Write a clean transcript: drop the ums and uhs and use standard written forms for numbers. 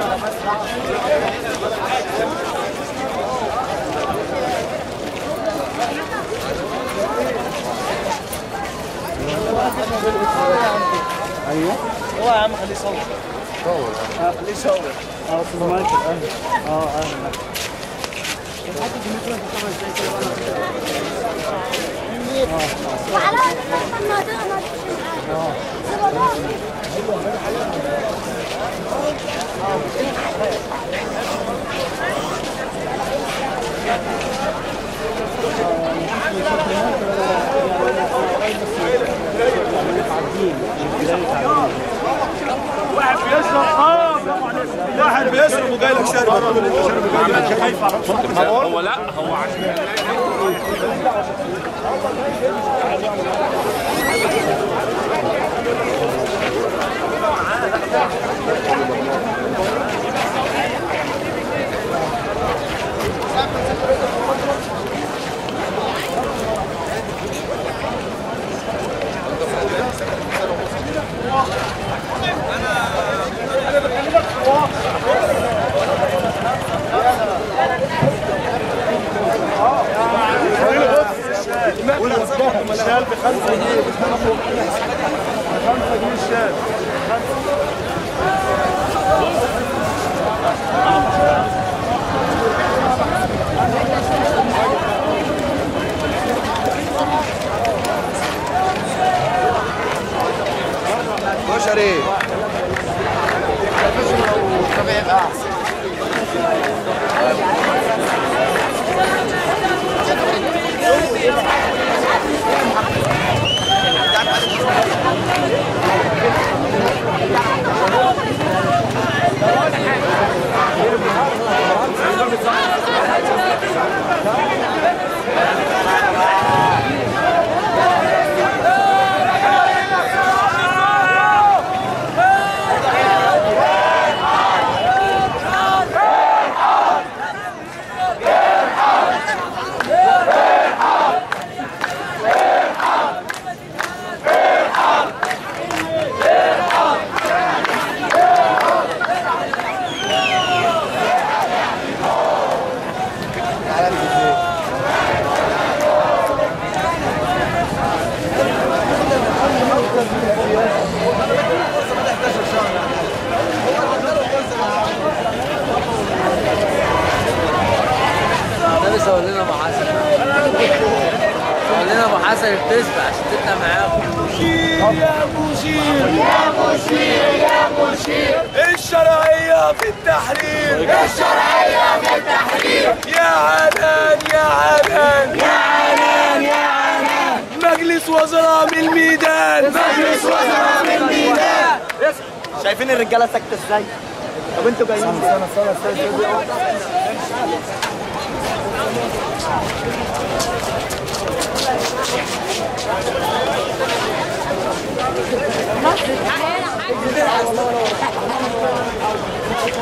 ايوه هو يا عم خليه يصور. صور خليه يصور. في المايك اهلا. واحد بيشرب واحد بيشرب وجاي لك شارب. هو لا هو عشان الشال ب5 جنيه. 5 جنيه الشال. كشري سووا لنا محاسن التسبع عشان تبقى معاكم. يا مشير يا مشير يا مشير، الشرعية في التحرير، الشرعية في التحرير، يا عنان يا عنان يا عنان يا عنان، مجلس وزراء من الميدان، مجلس وزراء من الميدان. شايفين الرجالة ساكتة ازاي؟ طب انتوا جايين مصر